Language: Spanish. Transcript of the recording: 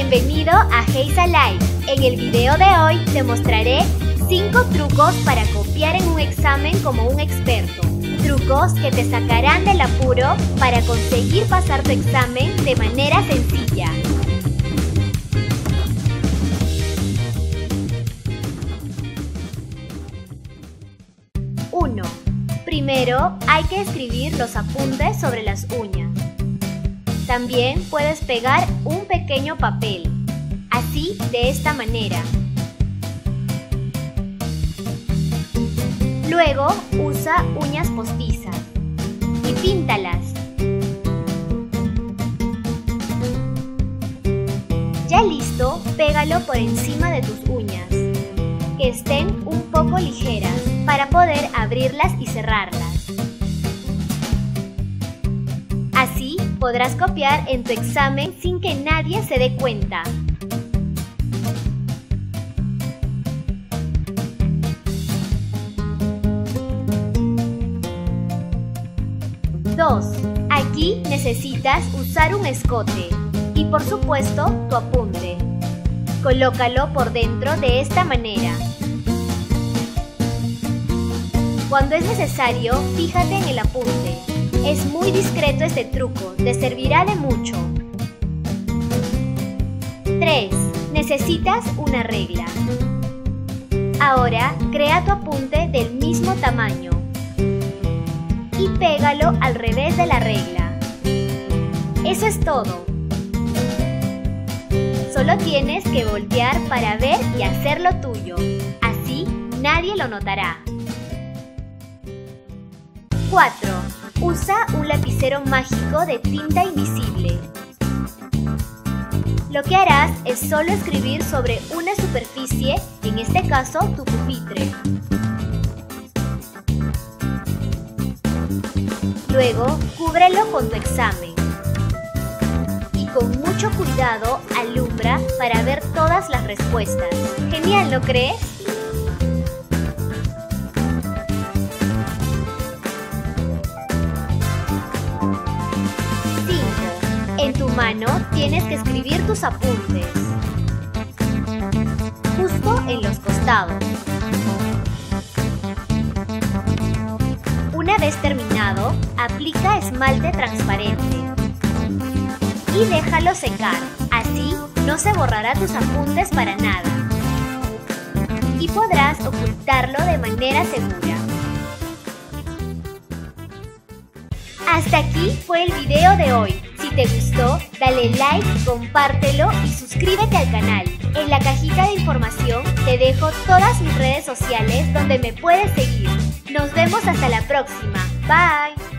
Bienvenido a Heiza Live. En el video de hoy te mostraré 5 trucos para copiar en un examen como un experto. Trucos que te sacarán del apuro para conseguir pasar tu examen de manera sencilla. Uno. Primero hay que escribir los apuntes sobre las uñas. También puedes pegar un pequeño papel, así de esta manera. Luego usa uñas postizas y píntalas. Ya listo, pégalo por encima de tus uñas, que estén un poco ligeras para poder abrirlas y cerrarlas. Así podrás copiar en tu examen sin que nadie se dé cuenta. 2. Aquí necesitas usar un escote y por supuesto tu apunte. Colócalo por dentro de esta manera. Cuando es necesario, fíjate en el apunte. Es muy discreto este truco, te servirá de mucho. 3. Necesitas una regla. Ahora crea tu apunte del mismo tamaño y pégalo al revés de la regla. Eso es todo. Solo tienes que voltear para ver y hacerlo tuyo. Así nadie lo notará. 4. Usa un lapicero mágico de tinta invisible. Lo que harás es solo escribir sobre una superficie, en este caso tu pupitre. Luego, cúbrelo con tu examen. Y con mucho cuidado, alumbra para ver todas las respuestas. Genial, ¿no crees? 5. En tu mano tienes que escribir tus apuntes, justo en los costados. Una vez terminado, aplica esmalte transparente y déjalo secar, así no se borrará tus apuntes para nada y podrás ocultarlo de manera segura. Hasta aquí fue el video de hoy. Si te gustó, dale like, compártelo y suscríbete al canal. En la cajita de información te dejo todas mis redes sociales donde me puedes seguir. Nos vemos hasta la próxima. Bye.